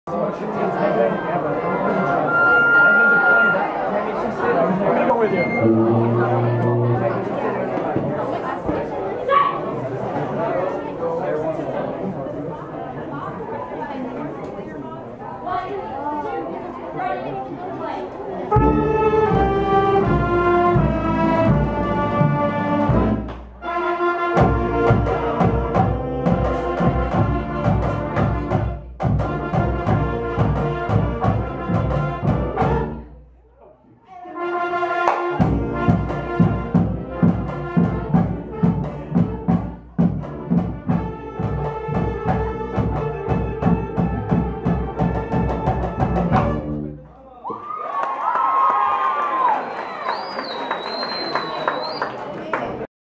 I'm gonna go with you. One, two, ready, play.